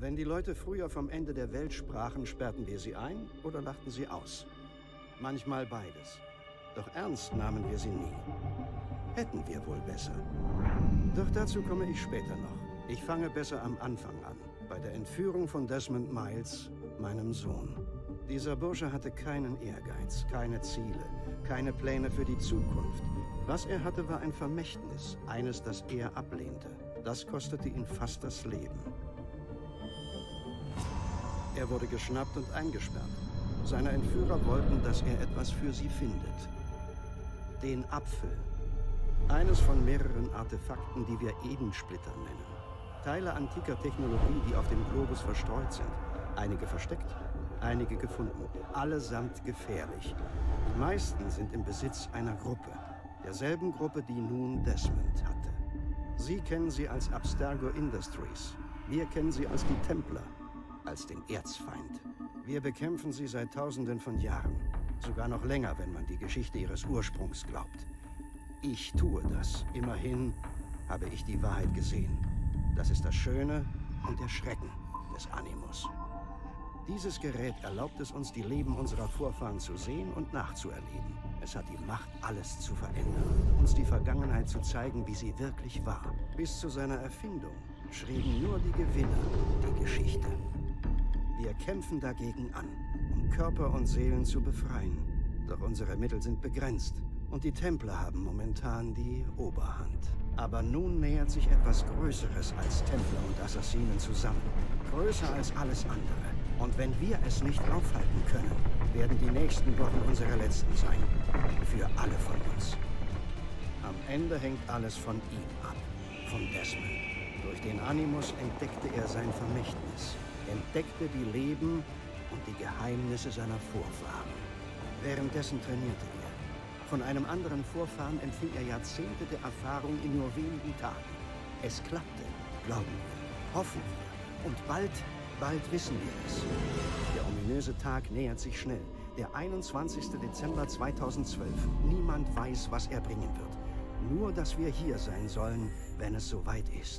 Wenn die Leute früher vom Ende der Welt sprachen, sperrten wir sie ein oder lachten sie aus. Manchmal beides. Doch ernst nahmen wir sie nie. Hätten wir wohl besser. Doch dazu komme ich später noch. Ich fange besser am Anfang an. Bei der Entführung von Desmond Miles, meinem Sohn. Dieser Bursche hatte keinen Ehrgeiz, keine Ziele, keine Pläne für die Zukunft. Was er hatte, war ein Vermächtnis, eines, das er ablehnte. Das kostete ihn fast das Leben. Er wurde geschnappt und eingesperrt. Seine Entführer wollten, dass er etwas für sie findet. Den Apfel. Eines von mehreren Artefakten, die wir Edensplitter nennen. Teile antiker Technologie, die auf dem Globus verstreut sind. Einige versteckt, einige gefunden. Allesamt gefährlich. Die meisten sind im Besitz einer Gruppe. Derselben Gruppe, die nun Desmond hatte. Sie kennen sie als Abstergo Industries. Wir kennen sie als die Templer, als den Erzfeind. Wir bekämpfen sie seit Tausenden von Jahren. Sogar noch länger, wenn man die Geschichte ihres Ursprungs glaubt. Ich tue das. Immerhin habe ich die Wahrheit gesehen. Das ist das Schöne und der Schrecken des Animus. Dieses Gerät erlaubt es uns, die Leben unserer Vorfahren zu sehen und nachzuerleben. Es hat die Macht, alles zu verändern. Uns die Vergangenheit zu zeigen, wie sie wirklich war. Bis zu seiner Erfindung schrieben nur die Gewinner die Geschichte. Wir kämpfen dagegen an, um Körper und Seelen zu befreien. Doch unsere Mittel sind begrenzt. Und die Templer haben momentan die Oberhand. Aber nun nähert sich etwas Größeres als Templer und Assassinen zusammen. Größer als alles andere. Und wenn wir es nicht aufhalten können, werden die nächsten Wochen unsere letzten sein. Für alle von uns. Am Ende hängt alles von ihm ab. Von Desmond. Durch den Animus entdeckte er sein Vermächtnis. Entdeckte die Leben und die Geheimnisse seiner Vorfahren. Währenddessen trainierte er. Von einem anderen Vorfahren empfing er Jahrzehnte der Erfahrung in nur wenigen Tagen. Es klappte, glauben wir, hoffen wir. Und bald wissen wir es. Der ominöse Tag nähert sich schnell. Der 21. Dezember 2012. Niemand weiß, was er bringen wird. Nur, dass wir hier sein sollen, wenn es soweit ist.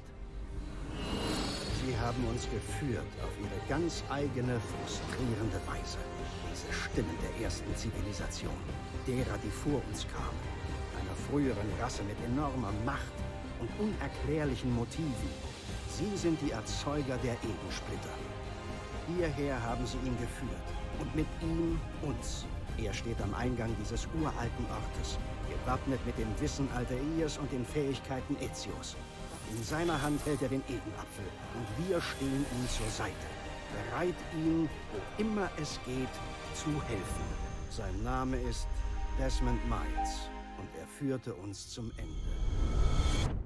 Sie haben uns geführt auf ihre ganz eigene, frustrierende Weise. Diese Stimmen der ersten Zivilisation, derer, die vor uns kamen. Einer früheren Rasse mit enormer Macht und unerklärlichen Motiven. Sie sind die Erzeuger der Edensplitter. Hierher haben sie ihn geführt. Und mit ihm uns. Er steht am Eingang dieses uralten Ortes, gewappnet mit dem Wissen Altairs und den Fähigkeiten Ezios. In seiner Hand hält er den Edenapfel und wir stehen ihm zur Seite, bereit ihm, wo immer es geht, zu helfen. Sein Name ist Desmond Miles und er führte uns zum Ende.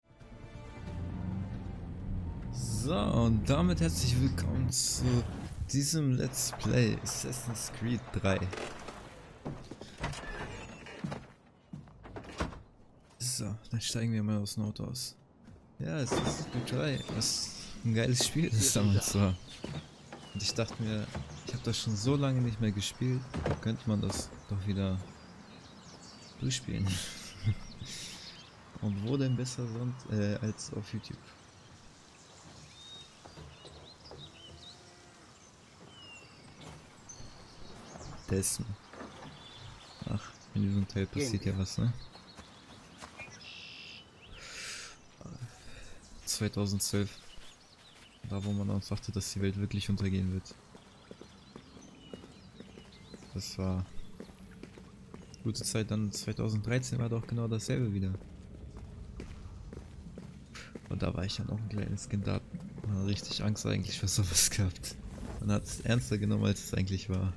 So, und damit herzlich willkommen zu diesem Let's Play Assassin's Creed 3. So, dann steigen wir mal aus dem Auto aus. Ja, Assassin's Creed 3, was ein geiles Spiel das damals war. Und ich dachte mir, ich habe das schon so lange nicht mehr gespielt, könnte man das doch wieder durchspielen. Und wo denn besser sonst als auf YouTube. Desmond. Ach, in diesem Teil passiert ja was, ne? 2012. Da, wo man auch dachte, dass die Welt wirklich untergehen wird. Das war gute Zeit. Dann 2013 war doch genau dasselbe wieder. Und da war ich dann auch ein kleines Kind, da hat man richtig Angst eigentlich für sowas gehabt. Man hat es ernster genommen, als es eigentlich war.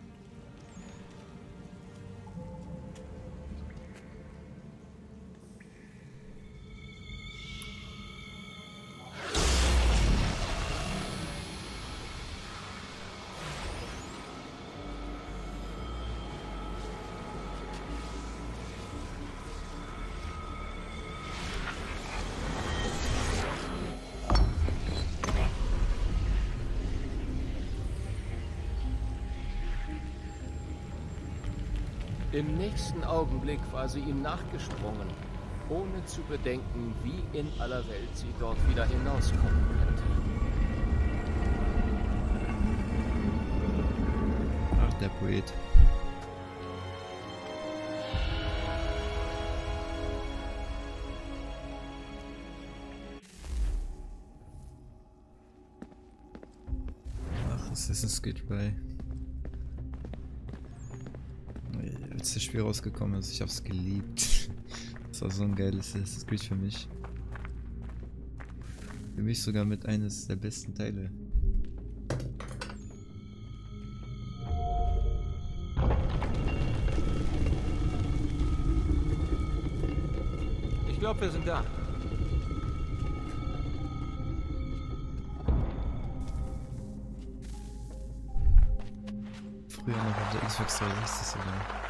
Im nächsten Augenblick war sie ihm nachgesprungen, ohne zu bedenken, wie in aller Welt sie dort wieder hinauskommen könnte. der Poet. Ach, Assassin's Creed 3. Als das Spiel rausgekommen ist, ich hab's geliebt. Das war so ein geiles Assassin's Creed für mich. Für mich sogar mit eines der besten Teile. Ich glaube, wir sind da. Früher noch auf der Xbox 360 sogar.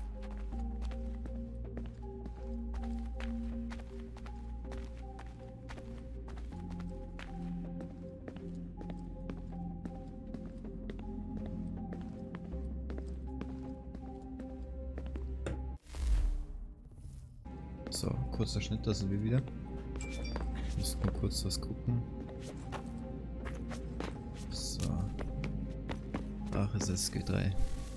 So, kurzer Schnitt, da sind wir wieder. Müssen wir kurz was gucken. So. Ach, es ist G3.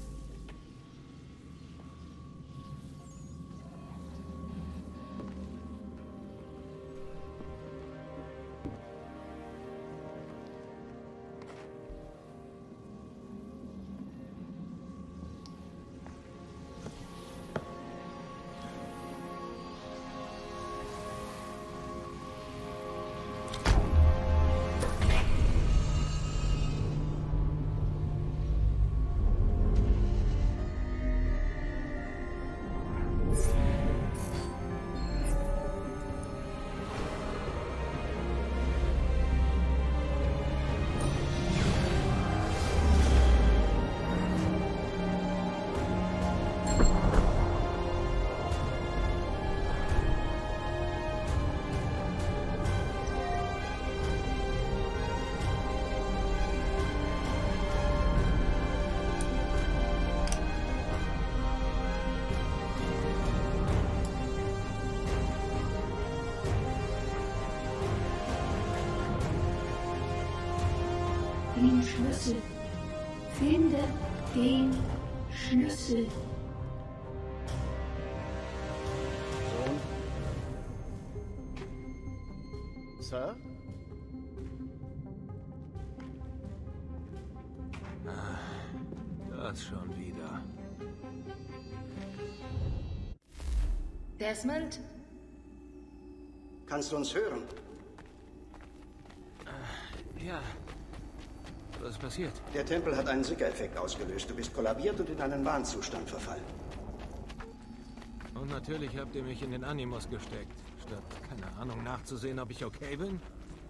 Den Schlüssel. Finde den Schlüssel. Sohn? Sir? Das schon wieder. Desmond? Kannst du uns hören? Ja. Was ist passiert? Der Tempel hat einen Sicker-Effekt ausgelöst. Du bist kollabiert und in einen Wahnzustand verfallen. Und natürlich habt ihr mich in den Animus gesteckt, statt, keine Ahnung, nachzusehen, ob ich okay bin.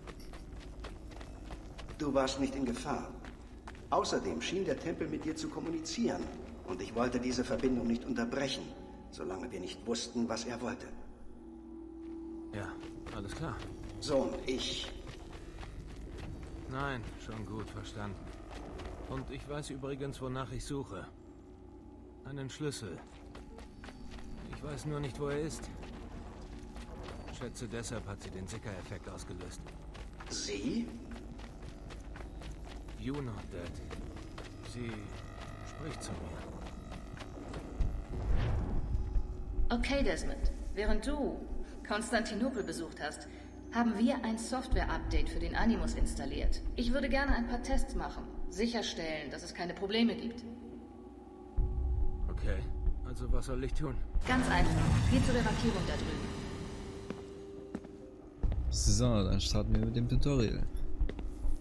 Du warst nicht in Gefahr. Außerdem schien der Tempel mit dir zu kommunizieren. Und ich wollte diese Verbindung nicht unterbrechen, solange wir nicht wussten, was er wollte. Ja, alles klar. Sohn, ich... Nein, schon gut verstanden. Und ich weiß übrigens, wonach ich suche. Einen Schlüssel. Ich weiß nur nicht, wo er ist. Schätze, deshalb hat sie den Sicker-Effekt ausgelöst. Sie? You not dead. Sie spricht zu mir. Okay, Desmond. Während du Konstantinopel besucht hast, haben wir ein Software-Update für den Animus installiert. Ich würde gerne ein paar Tests machen. Sicherstellen, dass es keine Probleme gibt. Okay, also was soll ich tun? Ganz einfach. Geh zu der Markierung da drüben. So, dann starten wir mit dem Tutorial.